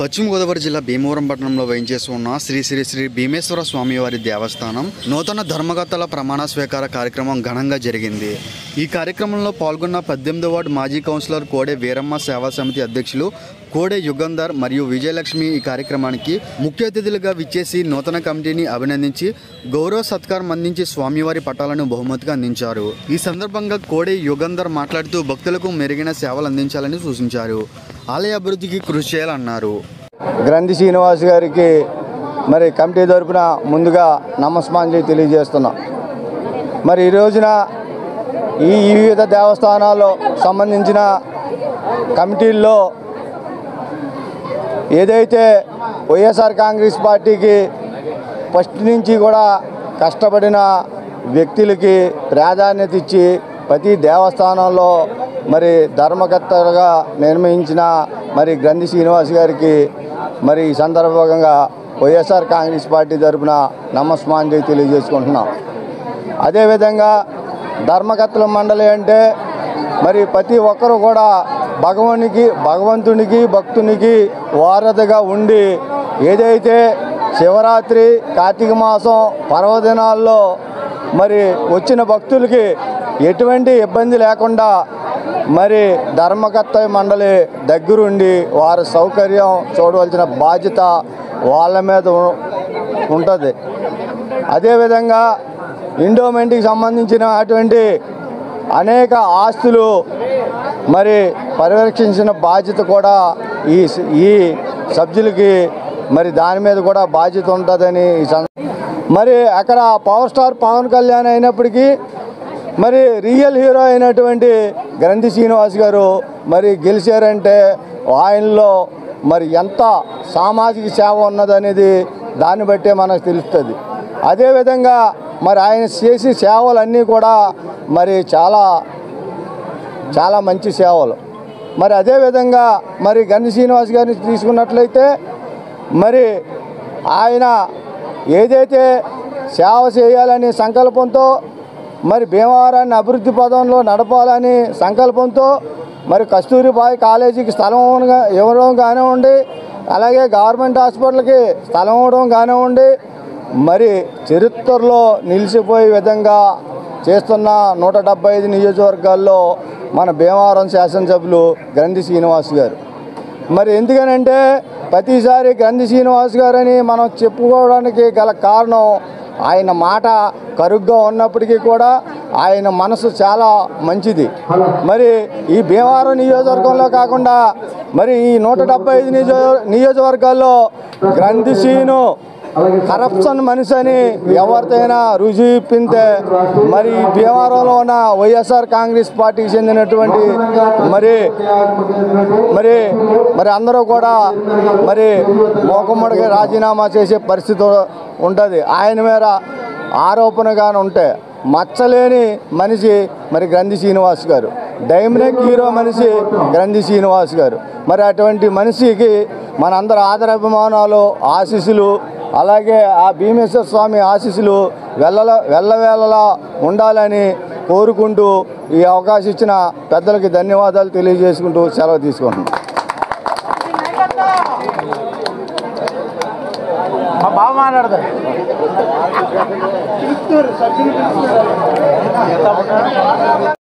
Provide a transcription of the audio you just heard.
పశ్చిమ గోదావరి జిల్లా భీమవరం పట్టణంలో వేయించేసి ఉన్న శ్రీ శ్రీ శ్రీ భీమేశ్వర స్వామివారి దేవస్థానం నూతన ధర్మకర్తల ప్రమాణ స్వీకార కార్యక్రమం ఘనంగా జరిగింది। ఈ కార్యక్రమంలో పాల్గొన్న 18వ వార్డు మాజీ కౌన్సిలర్ కోడే వీరమ్మ సేవా సమితి అధ్యక్షులు కోడే యుగంధర్ మరియు విజయలక్ష్మి ఈ కార్యక్రమానికి ముఖ్య అతిథులుగా విచ్చేసి నూతన కమిటీని అభినందించి గౌరవ సత్కారం అందించి స్వామివారి పటాలను బహుమతిగా అందించారు। ఈ సందర్భంగా కోడే యుగంధర్ మాట్లాడుతూ భక్తులకు మెరుగైన సేవలు అందించాలని సూచించారు। ఆలయ అభివృద్ధికి కృషి చేయాలన్నారు। గ్రంథి శ్రీనివాస్ గారికి మరి కమిటీ తరపున ముందుగా నమస్కారాలు తెలియజేస్తున్నాం। మరి ఈ రోజున ఈ వివిధ దేవస్థానాల్లో సంబంధించిన కమిటీల్లో ఏదైతే వైఎస్ఆర్ కాంగ్రెస్ పార్టీకి ఫస్ట్ నుంచి కూడా కష్టపడిన వ్యక్తులకి ప్రాధాన్యత ఇచ్చి ప్రతి దేవస్థానంలో మరి ధర్మకర్తలుగా నిర్మించిన మరి గ్రంథి శ్రీనివాస్ గారికి మరి ఈ సందర్భంగా వైఎస్ఆర్ కాంగ్రెస్ పార్టీ తరపున నమస్కారాలు తెలియజేసుకుంటున్నాం। అదేవిధంగా ధర్మకర్తల మండలి అంటే మరి ప్రతి ఒక్కరు కూడా భగవంతునికి భక్తునికి వారధిగా ఉండి ఏదైతే శివరాత్రి కార్తీక మాసం పర్వదినాల్లో మరి వచ్చిన భక్తులకి ఎటువంటి ఇబ్బంది లేకుండా మరి ధర్మకర్త మండలి దగ్గరుండి వారి సౌకర్యం చూడవలసిన బాధ్యత వాళ్ళ మీద ఉంటుంది। అదేవిధంగా ఎండోమెంట్కి సంబంధించిన అటువంటి అనేక ఆస్తులు మరి పరిరక్షించిన బాధ్యత కూడా ఈ సభ్యులకి మరి దాని మీద కూడా బాధ్యత ఉంటుందని మరి అక్కడ పవర్ స్టార్ పవన్ కళ్యాణ్ అయినప్పటికీ మరి రియల్ హీరో అయినటువంటి గ్రంథి శ్రీనివాస్ గారు మరి గెలిచారంటే ఆయనలో మరి ఎంత సామాజిక సేవ ఉన్నదనేది దాన్ని బట్టే మనకు తెలుస్తుంది। అదేవిధంగా మరి ఆయన చేసే సేవలన్నీ కూడా మరి చాలా మంచి సేవలు। మరి అదేవిధంగా మరి గ్రంథి శ్రీనివాస్ గారిని తీసుకున్నట్లయితే మరి ఆయన ఏదైతే సేవ చేయాలని సంకల్పంతో మరి భీమవరాన్ని అభివృద్ధి పదంలో నడపాలని సంకల్పంతో మరి కస్తూరిబాయి కాలేజీకి స్థలం ఇవ్వడం కానివ్వండి, అలాగే గవర్నమెంట్ హాస్పిటల్కి స్థలం ఇవ్వడం కానివ్వండి, మరి చరిత్రలో నిలిచిపోయే విధంగా చేస్తున్న 175 నియోజకవర్గాల్లో మన భీమవరం శాసనసభ్యులు గ్రంథి శ్రీనివాస్ గారు। మరి ఎందుకనంటే ప్రతిసారి గ్రంథి శ్రీనివాస్ గారని మనం చెప్పుకోవడానికి గల కారణం ఆయన మాట కరుగ్గా ఉన్నప్పటికీ కూడా ఆయన మనసు చాలా మంచిది। మరి ఈ భీమవరం నియోజకవర్గంలో కాకుండా మరి ఈ 175 నియోజకవర్గాల్లో గ్రంథి శ్రీను కరప్షన్ మనిషి అని ఎవరితోనైనా రుజువు ఇప్పితే మరి భీమవరంలో ఉన్న వైఎస్ఆర్ కాంగ్రెస్ పార్టీకి చెందినటువంటి మరి అందరూ కూడా మరి మోకమ్మడికి రాజీనామా చేసే పరిస్థితి ఉంటుంది। ఆయన మీద ఆరోపణగానే ఉంటే మచ్చలేని మనిషి మరి గ్రంథి శ్రీనివాస్ గారు, డైమండ్ హీరో మనిషి గ్రంథి శ్రీనివాస్ గారు। మరి అటువంటి మనిషికి మనందరి ఆదరాభిమానాలు ఆశీస్సులు, అలాగే ఆ భీమేశ్వర స్వామి ఆశీస్సులు వెళ్ళవేళలా ఉండాలని కోరుకుంటూ ఈ అవకాశం ఇచ్చిన పెద్దలకి ధన్యవాదాలు తెలియజేసుకుంటూ సెలవు తీసుకుంటున్నాం। బాగా మాట్లాడతారు।